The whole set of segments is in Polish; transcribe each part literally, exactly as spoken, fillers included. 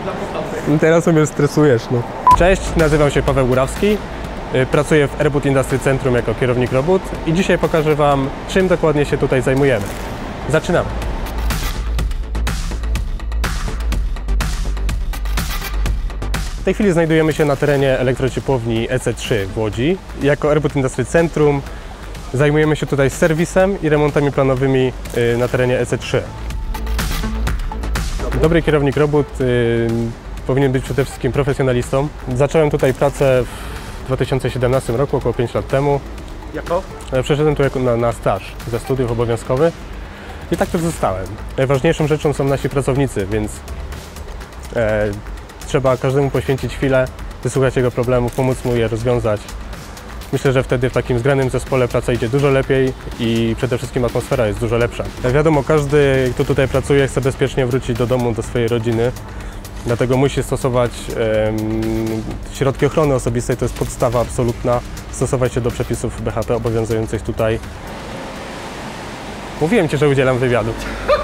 Teraz mnie stresujesz, no. Cześć, nazywam się Paweł Górawski. Pracuję w Airbus Industry Centrum jako kierownik robót i dzisiaj pokażę Wam, czym dokładnie się tutaj zajmujemy. Zaczynamy! W tej chwili znajdujemy się na terenie elektrociepłowni E C trzy w Łodzi. Jako Airbus Industry Centrum zajmujemy się tutaj serwisem i remontami planowymi na terenie E C trzy. Dobry kierownik robót y, powinien być przede wszystkim profesjonalistą. Zacząłem tutaj pracę w dwa tysiące siedemnastym roku, około pięć lat temu. Jako? Przeszedłem tu na, na staż ze studiów obowiązkowych i tak też zostałem. Najważniejszą rzeczą są nasi pracownicy, więc e, trzeba każdemu poświęcić chwilę, wysłuchać jego problemów, pomóc mu je rozwiązać. Myślę, że wtedy w takim zgranym zespole praca idzie dużo lepiej i przede wszystkim atmosfera jest dużo lepsza. Jak wiadomo, każdy, kto tutaj pracuje, chce bezpiecznie wrócić do domu, do swojej rodziny. Dlatego musi stosować um, środki ochrony osobistej, to jest podstawa absolutna. Stosować się do przepisów B H P obowiązujących tutaj. Mówiłem Ci, że udzielam wywiadu.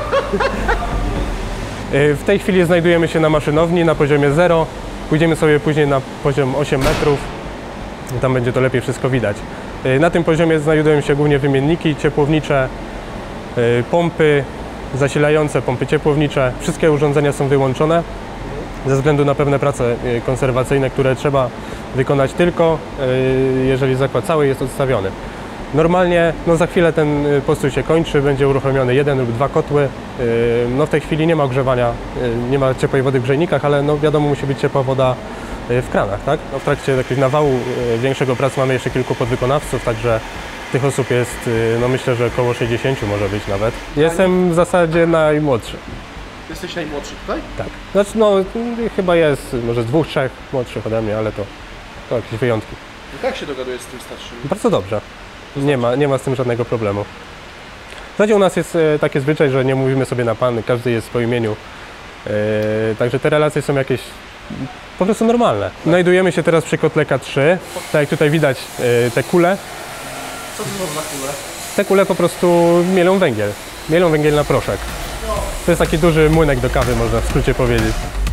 W tej chwili znajdujemy się na maszynowni na poziomie zero. Pójdziemy sobie później na poziom osiem metrów. Tam będzie to lepiej wszystko widać. Na tym poziomie znajdują się głównie wymienniki ciepłownicze, pompy zasilające, pompy ciepłownicze. Wszystkie urządzenia są wyłączone ze względu na pewne prace konserwacyjne, które trzeba wykonać tylko, jeżeli zakład cały jest odstawiony. Normalnie no za chwilę ten postój się kończy, będzie uruchomiony jeden lub dwa kotły. No w tej chwili nie ma ogrzewania, nie ma ciepłej wody w grzejnikach, ale no wiadomo, musi być ciepła woda w kranach, tak? No w trakcie takiego nawału większego pracy mamy jeszcze kilku podwykonawców, także tych osób jest, no myślę, że około sześćdziesięciu może być nawet. Jestem w zasadzie najmłodszy. Jesteś najmłodszy tutaj? Tak. Znaczy no chyba jest może z dwóch, trzech młodszych ode mnie, ale to, to jakieś wyjątki. I jak się dogadujesz z tym starszym? Bardzo dobrze. Nie ma, nie ma z tym żadnego problemu. W zasadzie u nas jest taki zwyczaj, że nie mówimy sobie na pan, każdy jest po imieniu. Yy, także te relacje są jakieś po prostu normalne. Znajdujemy się teraz przy kotle K trzy. Tak jak tutaj widać yy, te kule. Co to są za kule? Te kule po prostu mielą węgiel. Mielą węgiel na proszek. To jest taki duży młynek do kawy, można w skrócie powiedzieć.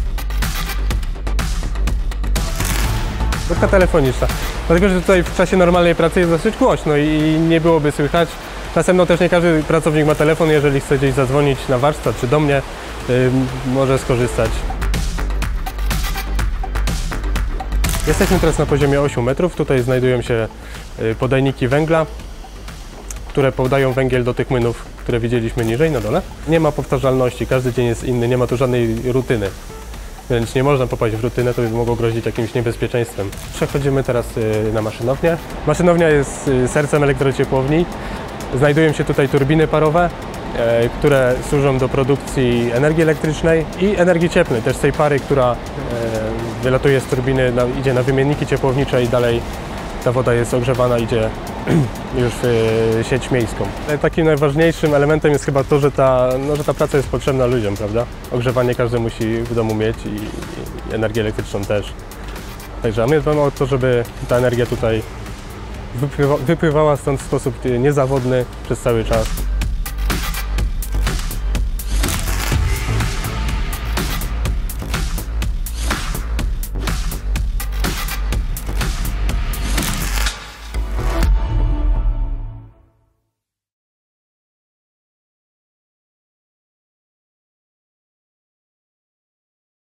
Budka telefoniczna. Dlatego, że tutaj w czasie normalnej pracy jest dosyć głośno i nie byłoby słychać. Następnie też nie każdy pracownik ma telefon, jeżeli chce gdzieś zadzwonić na warsztat czy do mnie, yy, może skorzystać. Jesteśmy teraz na poziomie ośmiu metrów. Tutaj znajdują się podajniki węgla, które podają węgiel do tych młynów, które widzieliśmy niżej na dole. Nie ma powtarzalności, każdy dzień jest inny, nie ma tu żadnej rutyny. Więc nie można popaść w rutynę, to by mogło grozić jakimś niebezpieczeństwem. Przechodzimy teraz na maszynownię. Maszynownia jest sercem elektrociepłowni. Znajdują się tutaj turbiny parowe, które służą do produkcji energii elektrycznej i energii cieplnej, też z tej pary, która wylatuje z turbiny, idzie na wymienniki ciepłownicze i dalej ta woda jest ogrzewana, idzie już w sieć miejską. Takim najważniejszym elementem jest chyba to, że ta, no, że ta praca jest potrzebna ludziom, prawda? Ogrzewanie każdy musi w domu mieć i, i energię elektryczną też. Także a my dbamy o to, żeby ta energia tutaj wypływa, wypływała stąd w sposób niezawodny przez cały czas.